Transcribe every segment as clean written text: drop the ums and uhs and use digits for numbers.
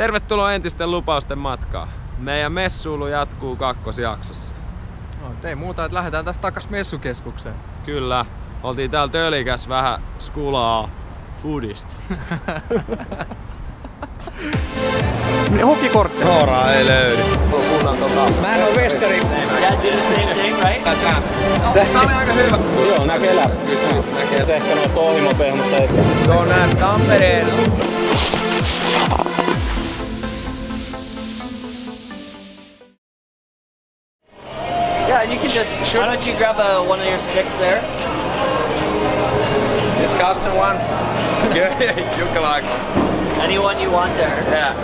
Tervetuloa entisten lupausten matkaan. Meidän messuilu jatkuu kakkosjaksossa. No, ei muuta, että lähdetään tästä takas messukeskukseen. Kyllä, oltiin täällä Tölikäs vähän skulaa foodista. Hokikortteja. Nooraa ei löydy. Mä en oo veskari. Yeah, do the same thing, right? Tää oli aika hyvä. Joo, näkee läpi. Näkee se ehkä noista ohimopehoista. Se on nää Tampereen. Yeah, and you can just, why don't you grab one of your sticks there? This custom one. Good. Jukka likes. Anyone you want there. Yeah.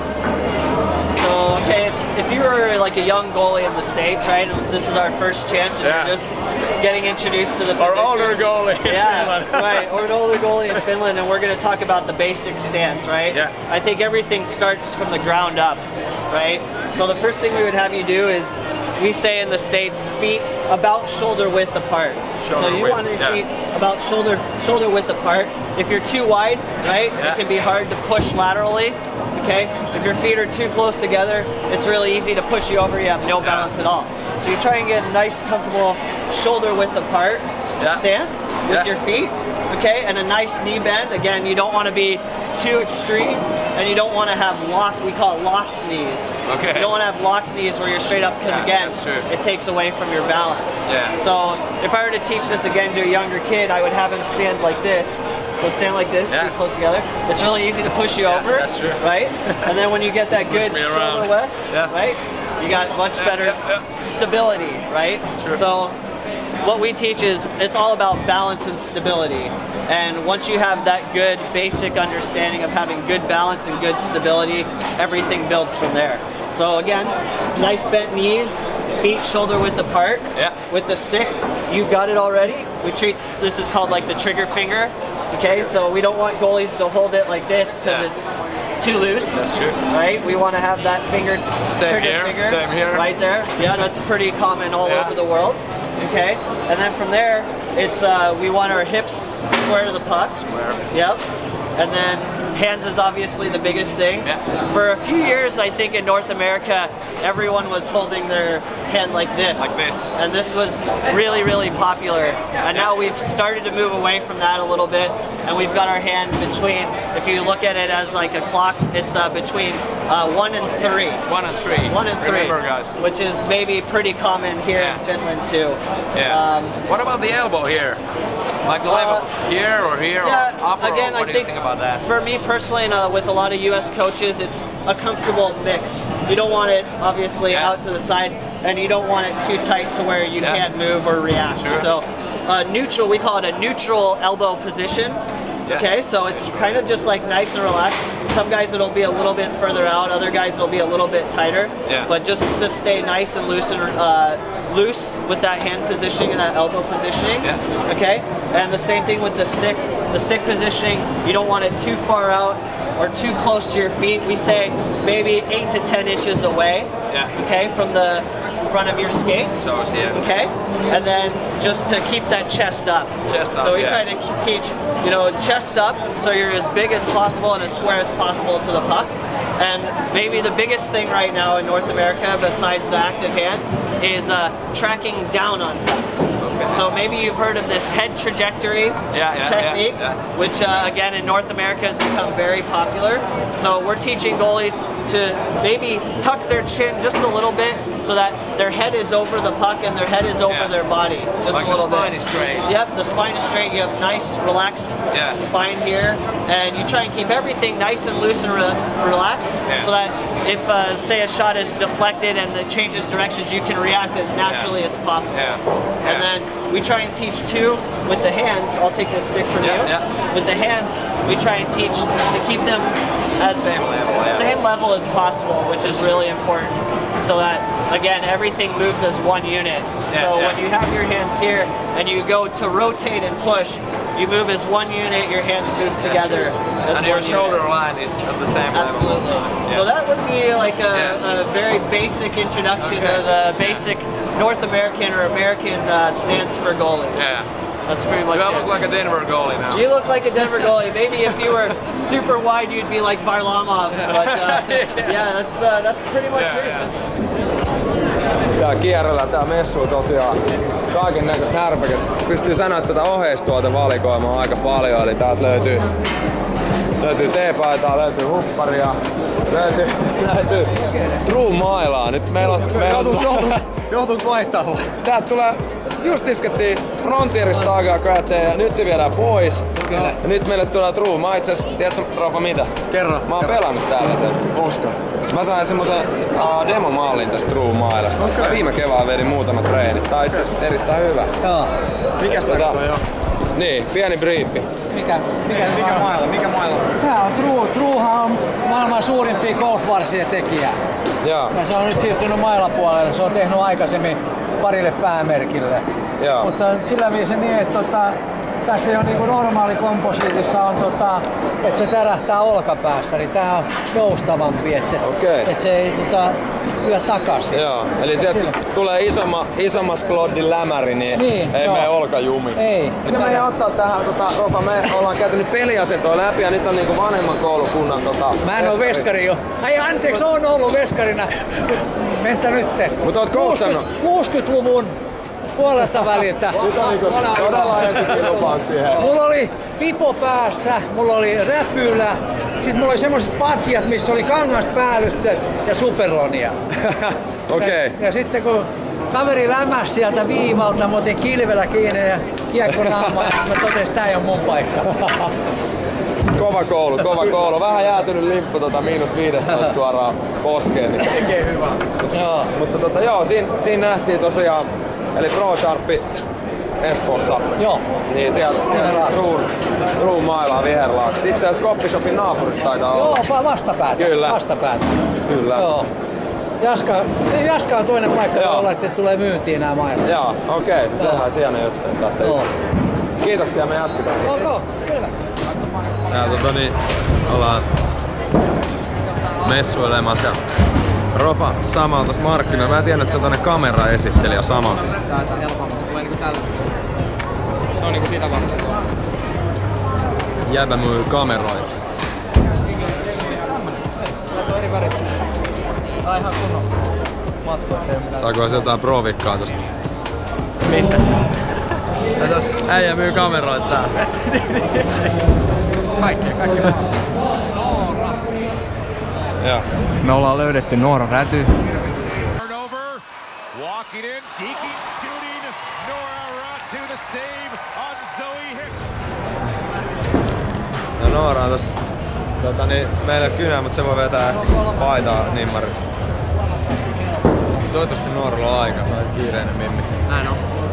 So, okay, if you were like a young goalie in the States, right, and this is our first chance and Yeah. you're just getting introduced to the Or position. older goalie in Yeah, Finland. right, or an older goalie in Finland, and we're going to talk about the basic stance, right? Yeah. I think everything starts from the ground up, right? So the first thing we would have you do is, we say in the States, feet about shoulder width apart. Shoulder so you width, want your yeah. feet about shoulder width apart. If you're too wide, right, Yeah. it can be hard to push laterally. Okay, if your feet are too close together, it's really easy to push you over. You have no balance at all. So you try and get a nice, comfortable shoulder width apart stance with your feet. Okay, and a nice knee bend. Again, you don't want to be too extreme, and you don't want to have locked. We call it locked knees. Okay. You don't want to have locked knees where you're straight up, because again, that's true. it takes away from your balance. Yeah. So if I were to teach this again to a younger kid, I would have him stand like this. So stand like this, Yeah. feet close together. It's really easy to push you over, that's true. right? And then when you get that good me shoulder around. width, Yeah. right? You got much better stability, right? True. So what we teach is it's all about balance and stability. And once you have that good basic understanding of having good balance and good stability, everything builds from there. So again, nice bent knees, feet shoulder width apart. Yeah. With the stick, you got it already. We treat, this is called like the trigger finger. Okay, so we don't want goalies to hold it like this because Yeah. it's too loose. That's true. Right? We want to have that finger, trigger finger, same here. right there. Yeah, that's pretty common all Yeah. over the world. Okay, and then from there, it's we want our hips square to the puck. Square. Yep. And then hands is obviously the biggest thing. Yeah. For a few years, I think in North America, everyone was holding their hand like this. Like this. And this was really, really popular. And now we've started to move away from that a little bit. And we've got our hand between, if you look at it as like a clock, it's between 1 and 3. 1 and 3. 1 and 3. Remember, guys. Which is maybe pretty common here Yeah. in Finland too. Yeah. What about the elbow here? Like the level here or here Yeah, or upper? again, or what I do you think think about that? for me personally, and with a lot of U.S. coaches, it's a comfortable mix. You don't want it obviously Yeah. out to the side, and you don't want it too tight to where you Yeah. can't move or react. Sure. So neutral, we call it a neutral elbow position. Yeah. Okay, so it's kind of just like nice and relaxed. Some guys it'll be a little bit further out, other guys it'll be a little bit tighter. Yeah. But just to stay nice and loose and loose with that hand positioning and that elbow positioning. Yeah. Okay, and the same thing with the stick. The stick positioning, you don't want it too far out or too close to your feet. We say maybe 8 to 10 inches away. Yeah. Okay, from the front of your skates. So, yeah. Okay, and then just to keep that chest up. Chest up, So we yeah. try to teach, you know, chest up, so you're as big as possible and as square as possible to the puck. And maybe the biggest thing right now in North America, besides the active hands, is tracking down on pucks. Okay. So maybe you've heard of this head trajectory technique, which again in North America has become very popular. So we're teaching goalies to maybe tuck their chin just a little bit so that their head is over the puck and their head is over their body just Like a little the spine bit. is straight. Yep, the spine is straight. You have nice, relaxed spine here, and you try and keep everything nice and loose and relaxed, so that if, say, a shot is deflected and it changes directions, you can react as naturally as possible. And then we try and teach too with the hands. I'll take this stick from you. With the hands, we try and teach to keep them as same level as possible, which is really important, so that again everything moves as one unit. So when you have your hands here and you go to rotate and push, you move as one unit, your hands move together as and one your shoulder unit. line is at the same Absolutely. level. Absolutely. So that would be like a very basic introduction of the basic North American or American stance for goalies. That's pretty much I it. look like a Denver goalie now. You look like a Denver goalie. Maybe if you were super wide, you'd be like Varlamov. But yeah, that's pretty much it. Yeah. Just Ja kierrellään tää messu tosiaan kaiken näköistä härpäket. Pystyy sanoa, että tätä oheistuotevalikoimaa on aika paljon, eli täältä löytyy teepaitaa, löytyy hupparia, löytyy True Mailaa. Nyt meillä on Joutuuko vaihtamaan? täältä tulee, just iskettiin Frontierista aikaa käteen ja nyt se viedään pois. Kyllä. Ja nyt meille tulee True. Mä itse asiassa, tiedätkö Rafa mitä? Kerro. Mä oon pelannut täällä sen. Koska? Mä sain semmosen demomallin tästä True Mailasta. Mä viime kevään vedin muutama treeni. Tää on itse asiassa erittäin hyvä. Joo. Mikäs tää toi on? Niin, pieni briefi. Mikä mailla? Mikä mailla? Tää on True. Truehan on maailman suurimpia golfvarsien tekijä. Joo. Ja se on nyt siirtynyt mailapuolelle. Se on tehnyt aikaisemmin parille päämerkille. Joo. Mutta sillä viisin niin, että tässä jo niinku normaali komposiitissa on että se tärähtää olkapäässä, niin tää on joustavampi, että se ei lyö takaisin. Joo, eli sieltä tulee isomma sklodin lämäri, niin ei mene olkajumi. Ei. Mitä meidän ottaa tähän, Rofa, me ollaan käytänyt peliasentoa läpi ja nyt on niinku vanhemman koulukunnan Mä en oo veskari jo. Ai anteeksi, oon ollut veskarina. Mentä nytte. Mut oot coachannut. 60-luvun puolelta väliltä. Nyt on niinku todella entisiä lupaan siihen. Mulla oli pipo päässä, mulla oli räpylä, sit mulla oli semmoset patjat, missä oli kangaspäällystä ja superonia. Okei. Ja sitten kun kaveri lämäsi sieltä viivalta, mä otin kilvellä kiinni ja kiekko naamaan, mä totesin, tää ei oo mun paikka. Kova koulu. Vähän jäätynyt limppu -15 suoraan poskeen. Niin. Tekee hyvä. Joo. Mutta joo, siinä nähtiin tosiaan, eli Pro Sharpi Espoossa. Joo. Niin sieltä True Mailaa viherlaaksi. Itse asiassa Coffeeshopin naapurissa taitaa olla. Joo, vastapäätä. Kyllä. Vastapäätä. Kyllä. Joo. Jaska on toinen paikka, olla, että se tulee myyntiin nämä mailat. Joo, okei. Sehän on hieno juttu, että saatte Kiitoksia, me jatketaan. Ok, kyllä. Täällä ollaan messuilemassa ja Rofa samalla tossa markkinoilla. Mä en tiedä, että se on tonne kameraesittelijä sama. Tää on helpompi. Se tulee niinku tältä. Se on niinku sitä varten. Jäbä myy kameroita. Tää on eri värit. Tää on ihan kunnon matkoja. Saako jotain provikkaa tosta? Mistä? Äijä myy kameroita täällä. Kaikkea. Noora. Joo. Me ollaan löydetty Noora räty. Walking in, Deakin shooting, Noora to the save on Zoe Hickman. No Noora on tossa meillä ei ole kynää, mutta se voi vetää paitaa nimmarit. Toivottavasti Nooralla on aika, se on kiireinen mimmi. Näin on.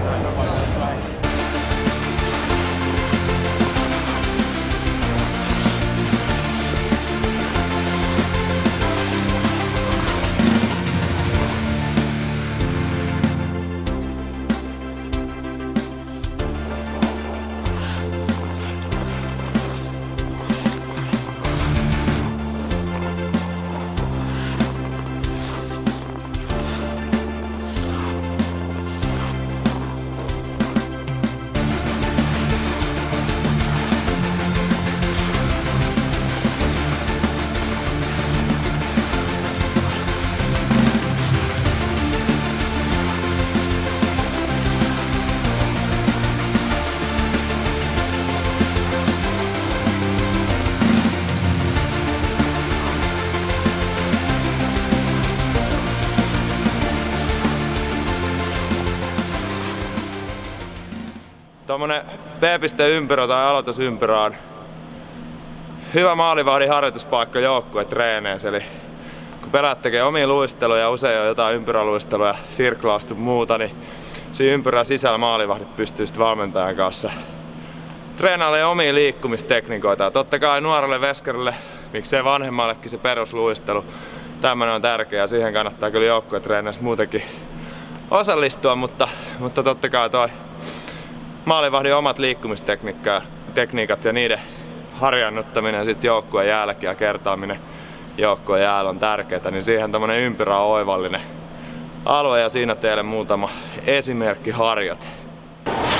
Tommonen B-ympyrä tai aloitusympyrä on hyvä maalivahdin harjoituspaikka joukkueen treeneissä. Eli kun pelaat tekee omia luisteluja, usein on jotain ympyräluisteluja, sirklausta ja muuta, niin siinä ympyrän sisällä maalivahdit pystyy sitten valmentajan kanssa treenailemaan omia liikkumistekniikoita. Ja totta kai nuorelle veskarille, miksei vanhemmallekin se perusluistelu, tämmönen on tärkeää. Siihen kannattaa kyllä joukkueen treeneissä muutenkin osallistua, mutta totta kai toi maalivahdin omat liikkumistekniikat ja niiden harjannuttaminen sit joukkueen jäälläkin ja kertaaminen joukkueen jäällä on tärkeää, niin siihen tommonen ympyrä on oivallinen alue ja siinä teille muutama esimerkki harjoite.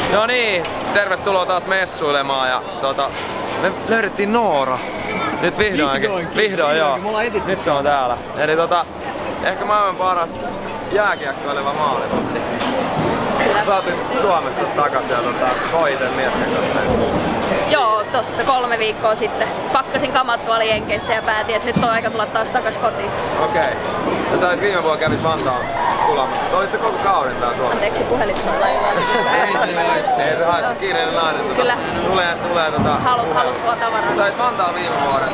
No niin, tervetuloa taas messuilemaan ja me löydettiin Noora. Nyt vihdoin joo. Nyt se on täällä. Eli ehkä maailman paras jääkiekkoileva maalivahti. Sä oot Suomessa takas ja koiten miesten kanssa. Joo, tossa 3 viikkoa sitten pakkasin kamat tuolla Jenkeissä ja päätin, että nyt on aika tulla taas takas kotiin. Okei. Ja sä viime vuonna kävit Vantaan skulaamassa. Olit se koko kauden täällä Suomessa? Anteeksi, puhelin soittaa. Ei se haittaa, kiireinen nainen. Kyllä. Tulee haluttua tavaraa. Sä olit Vantaan viime vuoden.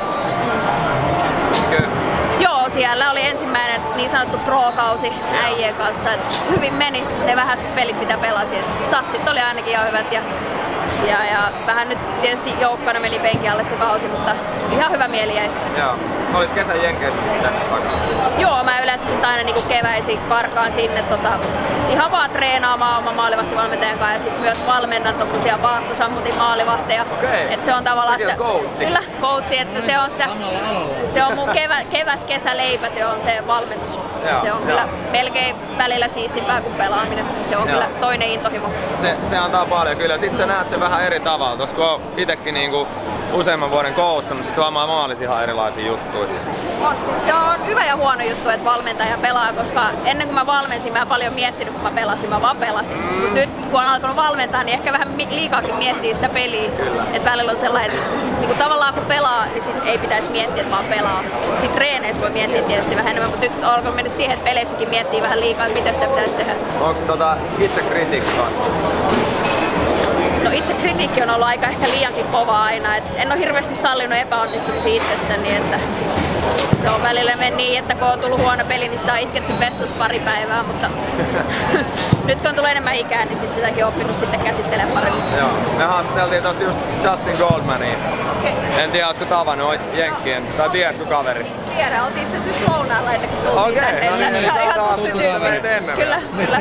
Kyllä. Joo, siellä oli ensimmäinen niin sanottu pro-kausi äijien kanssa. Et hyvin meni ne vähäiset pelit mitä pelasin. Statsit oli ainakin ihan hyvät ja vähän nyt tietysti joukkona meni penkin alle se kausi, mutta ihan hyvä mieli jäi. Joo. Olit kesän Jenkeissä sitten takana? Joo, mä yleensä sit aina niinku keväisin karkaan sinne ihan vaan treenaamaan oma maalivahtivalmentajan kanssa ja sit myös valmennan tommosia vaahtosammutin maalivahteja. Okei. Et se on tavallaan sitä... Coachi. Kyllä, coachi, että se on sitä... Se on mun kevät-kesä leipätyö on se valmennus. Se on kyllä melkein välillä siistimpää kuin pelaaminen. Se on kyllä toinen intohimo. Se antaa paljon kyllä. Sitten sä näet sen vähän eri tavalla. Tossa kun on itekin niinku useamman vuoden coachannut, sit huomaa maalissa ihan erilaisia juttuja. On, siis se on hyvä ja huono juttu, että valmentaja pelaa, koska ennen kuin mä valmensin, mä en paljon miettinyt, kun mä pelasin, mä vaan pelasin. Mut nyt kun on alkanut valmentaa, niin ehkä vähän liikaakin miettii sitä peliä. Että välillä on sellainen, että niin tavallaan kun pelaa, niin sit ei pitäisi miettiä, että vaan pelaa. Sitten treeneissä voi miettiä tietysti vähän enemmän, mutta nyt on alkanut mennä siihen, että peleissäkin miettii vähän liikaa, että mitä sitä pitäisi tehdä. Onko itse kritiikki kasvanut? No itse kritiikki on ollut aika ehkä liiankin kova aina. En ole hirveästi sallinut epäonnistumisia itsestäni, että se on välillä mennyt niin, että kun on tullut huono peli, niin sitä on itketty vessassa pari päivää, mutta nyt kun on tullut enemmän ikää, niin sit sitäkin on oppinut sitten käsittelemään paremmin. Joo, me haastateltiin tossa just Justin Goldmania. Okay. En tiedä, ootko tavannut jenkkien, tai tiedätkö kaveri? Tiedän, oltiin itse asiassa lounaalla ennen kuin tultiin tänne. No niin, ihan tuttu tyyppi. Kyllä.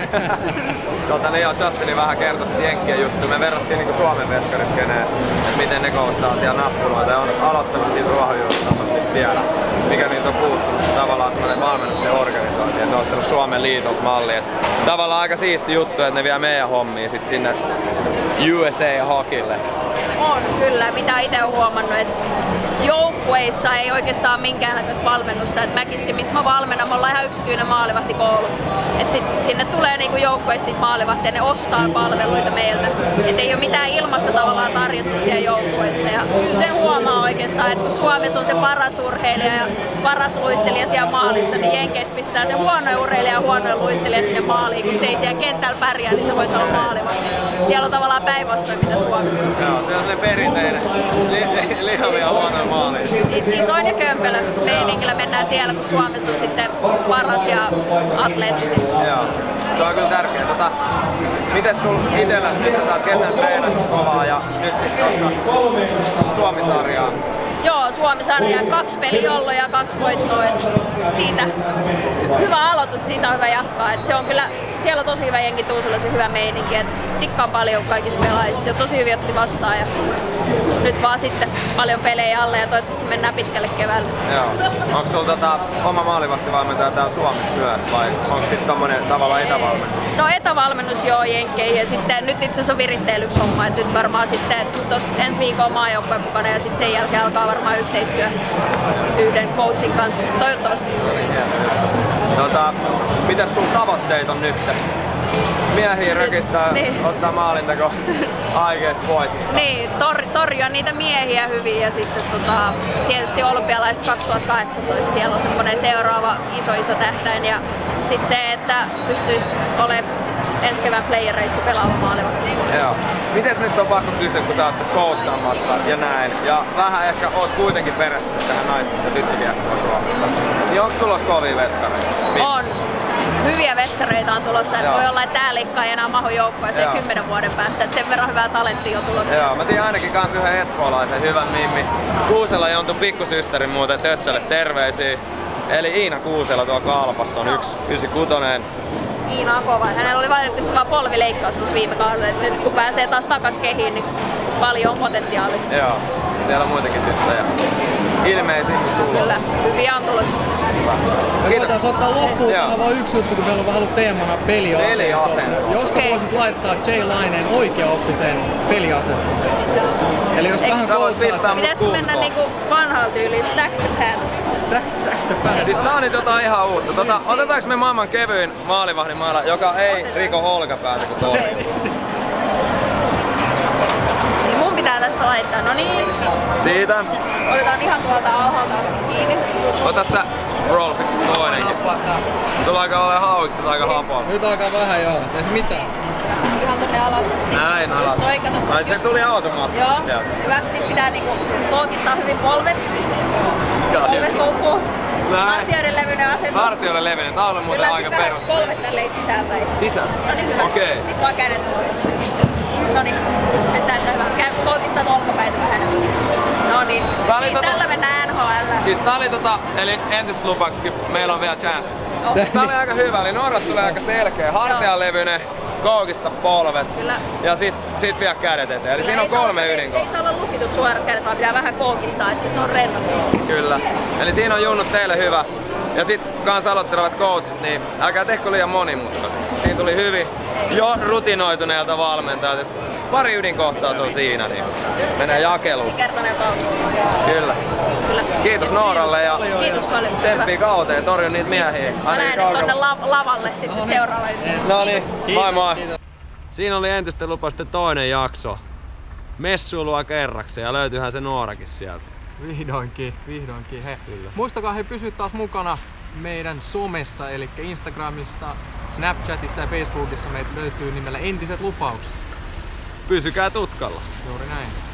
Niin joo, Justini vähän kertoi sit jenkkien juttu. Me verrattiin niinku Suomen veskariskeneen, että miten ne coachaa siellä nappuloita ja on aloittanut siitä ruohonjuuritasolta siellä. Mikä niitä on puuttunut, se tavallaan semmoinen valmennuksen organisointi, että ne on ottanut Suomen liitolta malli. Et tavallaan aika siisti juttu, että ne vie meidän hommia sit sinne USA Hockeylle. On kyllä, mitä itse olen huomannut, että joukkueissa ei oikeastaan minkäännäköistä valmennusta. Et mäkin, missä mä valmennan, me ollaan ihan yksityinen maalivahtikoulu. Et sinne tulee niinku joukkueista maalivahtia, ne ostaa palveluita meiltä. Et ei ole mitään ilmasta tavallaan tarjottu siellä joukkueissa. Ja kyllä se huomaa oikeastaan, että kun Suomessa on se paras urheilija ja paras luistelija siellä maalissa, niin Jenkeissä pistää se huono urheilija ja huono luistelija sinne maaliin. Kun se ei siellä kentällä pärjää, niin se voi olla maalivahti. Siellä on tavallaan päinvastoin mitä Suomessa. Joo, se on se perinteinen lihavia huonoja maaliin. Isoin ja kömpelö meiningillä mennään siellä, kun Suomessa on sitten paras ja atleettisin. Joo, se on kyllä tärkeää. Mites sul itelläs, että sä oot kesän treenannut kovaa ja nyt sit tossa Suomi-sarjaa? Joo, Suomi-sarjaa 2 peliä ollut ja 2 voittoa. Siitä hyvä aloitus, siitä on hyvä jatkaa. Et se on kyllä, siellä on tosi hyvä jengi Tuusulla, se hyvä meininki. Dikkaan paljon kaikista pelaajista, jo tosi hyvin otti vastaan. Ja nyt vaan sitten paljon pelejä alle ja toivottavasti mennään pitkälle keväällä. Joo. Onko sulla oma maalivahtivalmentaja täällä Suomessa myös vai onko sitten tommonen tavallaan etävalmennus? No etävalmennus joo jenkkeihin ja sitten nyt itse asiassa on viritteilyksi homma. Et nyt varmaan sitten ensi viikolla on maajoukkojen mukana ja sitten sen jälkeen alkaa varmaan yhteistyö yhden coachin kanssa, toivottavasti. Mitäs sun tavoitteet on nyt? Miehiä rökittää, ottaa maalintako aikeet pois. Niin, torjua niitä miehiä hyvin ja sitten tietysti olympialaiset 2018, siellä on semmoinen seuraava iso tähtäin ja sitten se, että pystyisi olemaan ensi kevään playereissa pelaamaan maalivahtia. Joo. Mites nyt on pakko kysyä, kun sä oot tässä coachaamassa ja näin, ja vähän ehkä oot kuitenkin perehtynyt tähän naisten ja tyttökiekkoon Suomessa, niin onks tulossa kovia veskareita? On. Hyviä veskareita on tulossa, että voi olla, että täällä ei enää mahu joukkueeseen 10 vuoden päästä, että sen verran hyvää talenttia on tulossa. Joo, mä tiedän ainakin kans yhden espoolaisen hyvän Mimmi. Kuusela jontui pikkusysterin muuten Tötsölle terveisiä. Eli Iina Kuusela tuolla Kalpassa on 196. Iina on kova. Hänellä oli valitettavasti vaan polvileikkaus tuossa viime kaudella. Nyt kun pääsee taas takas kehiin, niin paljon on potentiaalia. Joo, siellä on muitakin tyttöjä. Ilmeisimmin tulossa. Kyllä, hyviä on tulossa. Voitaisiin ottaa loppuun tähän vaan yksi juttu, kun meillä on vähän ollut teemana peliasento. Jos sä voisit laittaa Jay Laineen oikeaoppiseen peliasentoon. Eli jos vähän koutsaat... Pitäisikö mennä niinku vanhalla tyyliin stack the pads? Stack the pads. Siis tää on nyt jotain ihan uutta. Otetaanko me maailman kevyin maalivahdin mailla, joka ei riko olkapäätä kuin toi? Niin mun pitää tästä laittaa, no niin. Siitä. Otetaan ihan tuolta alhaalta asti kiinni. Ota sä Rolfi toinenkin. Sulla alkaa olla hauikset aika hapoa. Nyt alkaa vähän joo, ei se mitään. Ihan tonne alas asti. Näin alas. Ai se tuli automaattisesti sieltä. Hyvä. Sit pitää niinku koukistaa hyvin polvet. Polvet koukkuun. Hartioiden levyinen asento. Hartioiden levyinen. Tää on muuten aika perus. Polvet tälleen sisäänpäin. Sisään? Noniin hyvä. Okei. Sit vaan kädet ulos. Noniin. Nyt näyttää hyvältä. Koukistat olkapäitä vähän. Noniin. Tällä mennään NHL. Siis tää oli eli entiset lupaksikin meillä on vielä chance. Tää oli aika hyvä, eli Norrat tulee aika selkeä. Hartianlevyinen, koukista polvet. Kyllä. Ja sit vielä kädet eteen. Eli siinä on 3 ydinkohtaa. Ei saa olla lukitut suorat kädet, vaan pitää vähän koukistaa, että sit on rennot. Kyllä. Eli siinä on junnut teille hyvä. Ja sit kans aloittelevat coachit, niin älkää tehkö liian monimutkaiseksi. Siinä tuli hyvin jo rutinoituneelta valmentajat. Pari ydinkohtaa se on siinä, niin menee jakeluun. Yksinkertainen kaukista. Kyllä. Kiitos Nooralle ja Kiitos paljon. tsemppii kauteen, torju niitä miehiä. Mä näen nyt tonne lavalle sitten seuraava. No niin, moi moi. Siinä oli entisten lupausten toinen jakso. Messuilua kerraksi ja löytyyhän se Noorakin sieltä. Vihdoinkin. Hei. Muistakaa pysyä taas mukana meidän somessa, eli Instagramista, Snapchatissa ja Facebookissa meitä löytyy nimellä Entiset lupaukset. Pysykää tutkalla. Juuri näin.